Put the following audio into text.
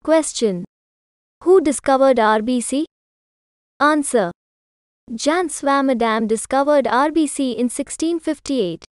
Question. Who discovered RBC? Answer. Jan Swammerdam discovered RBC in 1658.